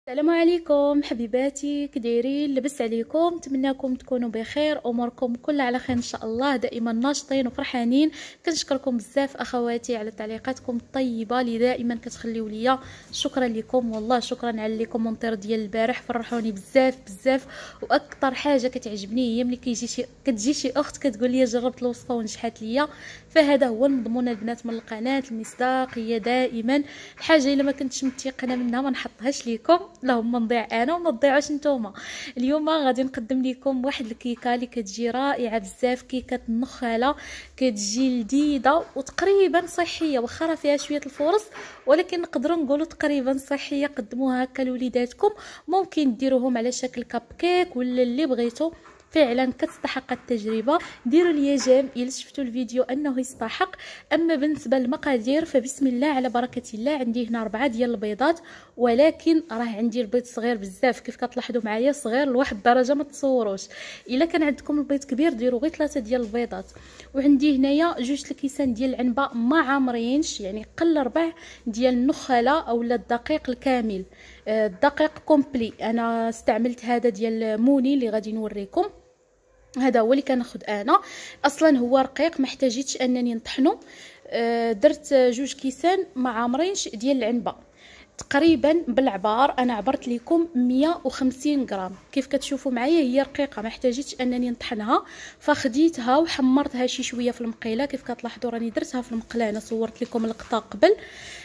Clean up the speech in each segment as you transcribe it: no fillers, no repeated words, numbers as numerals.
السلام عليكم حبيباتي، كدايرين؟ لبس عليكم، نتمنىكم تكونوا بخير، اموركم كلها على خير ان شاء الله، دائما ناشطين وفرحانين. كنشكركم بزاف اخواتي على تعليقاتكم الطيبه اللي دائما كتخليو ليا. شكرا لكم والله، شكرا على لي كومونتير ديال البارح، فرحوني بزاف بزاف. واكثر حاجه كتعجبني هي ملي كتجي شي اخت كتقول لي جربت الوصفه ونجحت ليا. فهذا هو المضمون البنات من القناه، المصداقيه دائما. الحاجه الا ما كنتش متيقنه منها ما نحطهاش ليكم، اللهم نضيع انا وما تضيعوش نتوما. اليوم غادي نقدم لكم واحد الكيكه اللي كتجي رائعه بزاف، كيكه النخاله. كتجي لذيذه وتقريبا صحيه، واخا راه فيها شويه الفرص ولكن نقدروا نقولوا تقريبا صحيه. قدموها هكا لوليداتكم، ممكن ديروهم على شكل كب كيك ولا اللي بغيتو. فعلا كتستحق التجربه، ديروا لي جيم الا شفتوا الفيديو انه يستحق. اما بالنسبه للمقادير فبسم الله على بركه الله. عندي هنا 4 ديال البيضات، ولكن راه عندي البيض صغير بزاف كيف كتلاحظوا معايا، صغير لواحد الدرجه ما تصوروش. الا كان عندكم البيض كبير ديروا غير 3 ديال البيضات. وعندي هنايا 2 الكيسان ديال العنبه ما عامرينش، يعني قل ربع ديال النخاله اولا الدقيق الكامل، الدقيق كومبلي. انا استعملت هذا ديال موني اللي غادي نوريكم، هذا هو اللي كناخذ انا. اصلا هو رقيق ما احتاجيتش انني نطحنه. درت 2 كيسان ما عامرينش ديال العنبه، تقريبا بالعبار انا عبرت لكم 150 غرام. كيف كتشوفوا معايا هي رقيقه ما احتاجيتش انني نطحنها، فخديتها وحمرتها شي شويه في المقيله. كيف كتلاحظوا راني درتها في المقله، انا صورت لكم اللقطه قبل.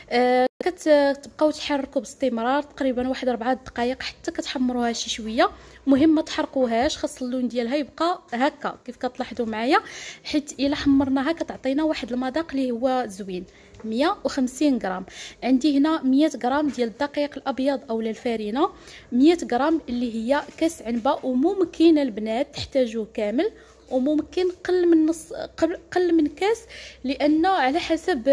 كتبقاو تحركوا باستمرار تقريبا واحد 4 دقائق حتى كتحمروها شي شويه. مهم ما تحرقوهاش، خاص اللون ديالها يبقى هكا كيف كتلاحظوا معايا، حيت الا حمرناها كتعطينا واحد المذاق اللي هو زوين. 150 غرام. عندي هنا 100 غرام ديال الدقيق الابيض اولا الفارينه، 100 غرام اللي هي كاس عنبه، وممكن البنات تحتاجوه كامل، وممكن قل من كاس، لان على حسب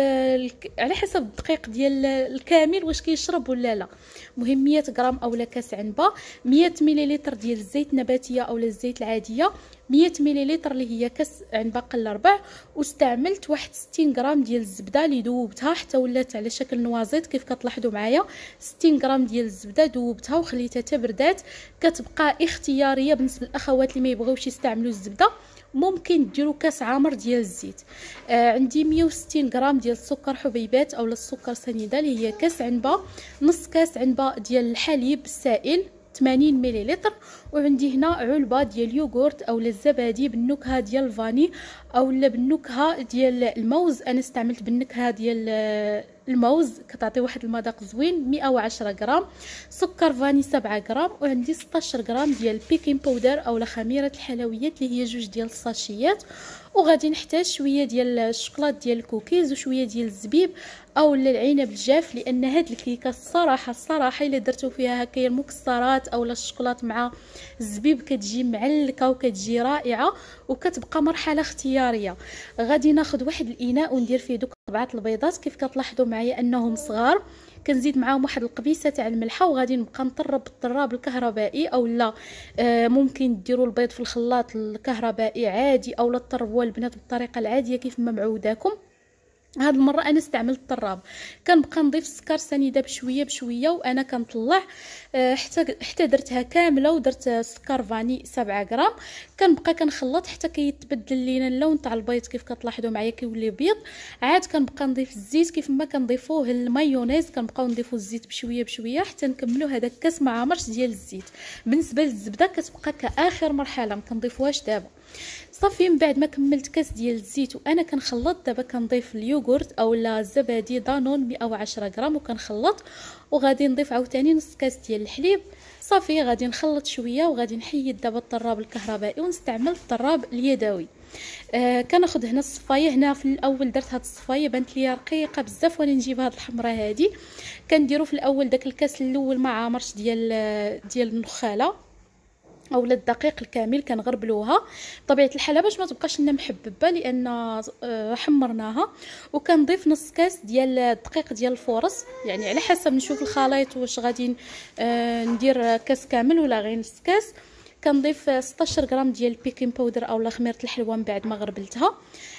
الدقيق ديال الكامل واش كيشرب ولا لا. مهم 100 غرام اولا كاس عنبه، 100 مليلتر ديال الزيت النباتيه اولا الزيت العاديه، 100 مليلتر اللي هي كاس عنبه قل ربع. واستعملت واحد 60 غرام ديال الزبده اللي ذوبتها حتى ولات على شكل نوازيط كيف كتلاحظوا معايا. 60 غرام ديال الزبده ذوبتها وخليتها حتى بردات. كتبقى اختياريه بالنسبه للاخوات اللي ما يبغيوش يستعملوا الزبده، ممكن ديروا كاس عامر ديال الزيت. عندي 160 غرام ديال السكر حبيبات اولا السكر سنيده اللي هي كاس عنبه، نص كاس عنبه ديال الحليب السائل 80 مليلتر. وعندي هنا علبه ديال اليوغورت اولا الزبادي بالنكهه ديال الفاني اولا بالنكهه ديال الموز. انا استعملت بالنكهه ديال الموز كتعطي واحد المذاق زوين. 110 غرام سكر فاني 7 غرام. وعندي 16 غرام ديال بيكين باودر اولا خميره الحلويات اللي هي 2 ديال الساشيات. وغادي نحتاج شويه ديال الشوكولات ديال الكوكيز وشويه ديال الزبيب اولا العنب الجاف، لان هاد الكيكه الصراحه الا درتو فيها هكايا المكسرات اولا الشوكولات مع الزبيب كتجي معلكه وكتجي رائعه، وكتبقى مرحله اختياريه. غادي ناخذ واحد الاناء وندير فيه دوك 4 البيضات كيف كتلاحظوا معايا انهم صغار. كنزيد معاهم واحد القبيصه تاع الملحه، وغادي نبقى نطرب بالطراب الكهربائي اولا ممكن ديروا البيض في الخلاط الكهربائي عادي اولا تطربوه البنات بالطريقه العاديه كيف ما معوداكم. هاد المره انا استعملت الطراب. كنبقى نضيف السكر سنيده بشويه بشويه وانا كنطلع حتى درتها كامله. ودرت سكر فاني 7 غرام. كنبقى كنخلط حتى كيتبدل لينا اللون تاع البيض كيف كتلاحظوا معايا كيولي بيض. عاد كنبقى نضيف الزيت كيف ما كنضيفوه المايونيز، كنبقاو نضيفوا الزيت بشويه بشويه حتى نكملوا هذا الكاس ما عامرش ديال الزيت. بالنسبه للزبده كتبقى كاخر مرحله، ما كنضيفوهاش دابا. صافي من بعد ما كملت كاس ديال الزيت وانا كنخلط، دابا كنضيف اليوغورت اولا الزبادي دانون 110 غرام وكنخلط. وغادي نضيف عاوتاني نص كاس ديال الحليب. صافي غادي نخلط شويه وغادي نحيد دابا الطراب الكهربائي ونستعمل الطراب اليدوي. كناخذ هنا الصفايه. هنا في الاول درت هاد الصفايه بانت لي رقيقه بزاف وانا نجيب هاد الحمراء هادي. كنديروا في الاول داك الكاس الاول ما عامرش ديال النخاله اولا الدقيق الكامل، كنغربلوها بطبيعه الحال باش ما تبقاش لنا محببه لان حمرناها. وكنضيف نص كاس ديال الدقيق ديال الفورص، يعني على حسب نشوف الخليط واش غادي ندير كاس كامل ولا غير نص كاس. كنضيف 16 غرام ديال البيكين باودر اولا خميره الحلوه من بعد ما غربلتها.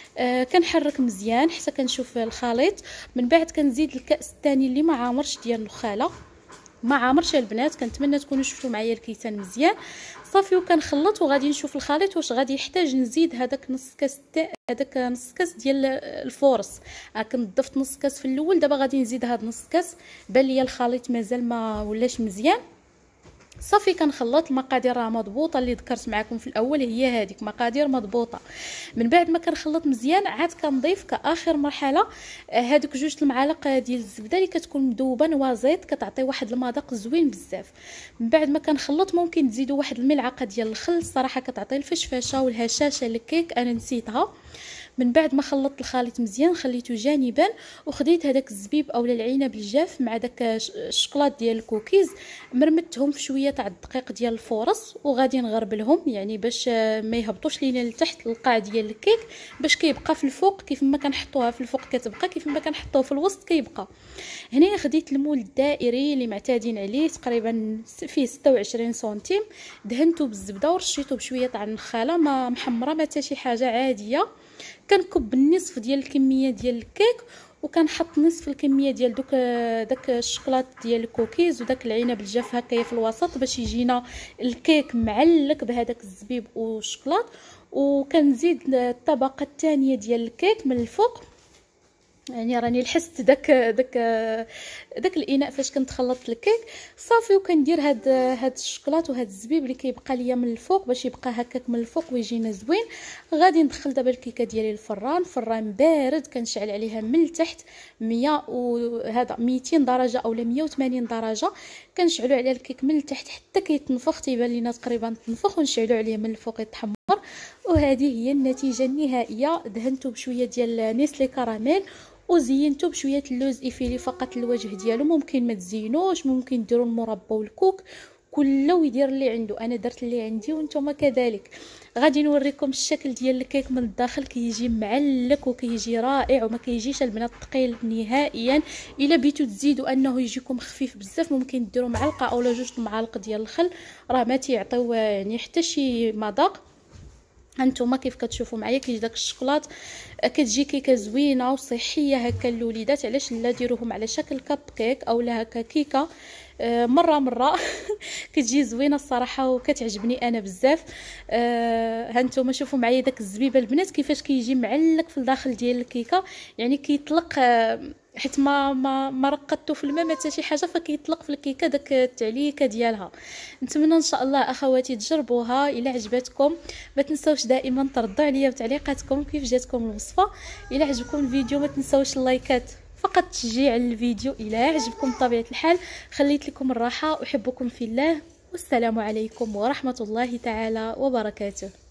كنحرك مزيان حتى كنشوف الخليط. من بعد كنزيد الكاس الثاني اللي ما عامرش ديال النخاله، ما عامرش البنات، كنتمنى تكونوا شفتوا معايا الكيسان مزيان صافي. وكنخلط وغادي نشوف الخليط واش غادي يحتاج نزيد هذاك نص كاس ديال الفورص. كنت ضفت نص كاس في الاول، دابا غادي نزيد هذا نص كاس، بان ليا الخليط مازال ما ولاش مزيان صافي. كنخلط. المقادير راه مضبوطه اللي ذكرت معكم في الاول، هي هذيك مقادير مضبوطه. من بعد ما كنخلط مزيان عاد كنضيف كاخر مرحله هذوك 2 المعالق ديال الزبده اللي كتكون مذوبه نوازيط، كتعطي واحد المذاق زوين بزاف. من بعد ما كنخلط ممكن تزيدوا واحد الملعقه ديال الخل، الصراحه كتعطي الفشفشه والهشاشه للكيك، انا نسيتها. من بعد ما خلطت الخليط مزيان خليته جانبا، وخديت هذاك الزبيب اولا العنب الجاف مع داك الشوكولات ديال الكوكيز، مرمتهم في شويه تاع الدقيق ديال الفورص، وغادي نغربلهم يعني باش ما يهبطوش لينا لتحت القاع ديال الكيك، باش كيبقى في الفوق كيف ما كنحطوها في الفوق كتبقى، كيف ما كنحطوه في الوسط كيبقى. هنا خديت المول الدائري اللي معتادين عليه تقريبا فيه 26 سنتيم، دهنته بالزبده ورشيته بشويه تاع النخاله ما محمره ما حتى شي حاجه عاديه. كنكب النصف ديال الكميه ديال الكيك، وكنحط نصف الكميه ديال داك الشوكولات ديال الكوكيز وداك العنب الجاف هكايا في الوسط، باش يجينا الكيك معلك بهذاك الزبيب والشوكولات. وكنزيد الطبقه الثانيه ديال الكيك من الفوق، يعني راني لحست داك الاناء فاش كنت خلطت الكيك صافي. وكندير هاد الشوكولات وهاد الزبيب اللي كيبقى ليا من الفوق باش يبقى هكاك من الفوق ويجينا زوين. غادي ندخل دابا الكيكه ديالي الفران، فران بارد كنشعل عليها من التحت 200 درجه اولا 180 درجه، كنشعلوا على الكيك من التحت حتى كيتنفخ، تيبان لينا تقريبا تنفخ، ونشعلوا عليه من الفوق يتحمر. وهذه هي النتيجه النهائيه. دهنته بشويه ديال نيسلي كراميل، وزينته بشويه اللوز ايفيلي فقط الوجه ديالو، ممكن ما تزينوش، ممكن ديروا المربى والكوك، كل ويدير اللي عنده. انا درت اللي عندي وانتم كذلك. غادي نوريكم الشكل ديال الكيك من الداخل، كيجي معلك وكيجي رائع وما كيجيش البنات ثقيل نهائيا. الا بغيتو تزيدوا انه يجيكم خفيف بزاف ممكن ديروا معلقه اولا 2 المعالق ديال الخل، راه ما تيعطيو يعني حتى شي مذاق. هانتوما كيف كتشوفوا معايا كيجي داك الشوكولات، كتجي كيكه زوينه وصحيه هكا للوليدات. علاش لا ديروهم على شكل كاب كيك اولا هكا كيكه مره كتجي زوينه الصراحه وكتعجبني انا بزاف. هانتوما شوفوا معايا داك الزبيبه البنات كيفاش كيجي معلق في الداخل ديال الكيكه، يعني كيطلق حيت ما رقدته في الماء ما حتى شي حاجه، فكيطلق في الكيكه داك التعليكه ديالها. نتمنى ان شاء الله اخواتي تجربوها. الا عجبتكم ما تنساوش دائما تردوا عليا بتعليقاتكم كيف جاتكم الوصفه. الا عجبكم الفيديو ما تنساوش اللايكات فقط تشجيع للفيديو. الا عجبكم بطبيعه الحال خليت لكم الراحه، احبكم في الله، والسلام عليكم ورحمه الله تعالى وبركاته.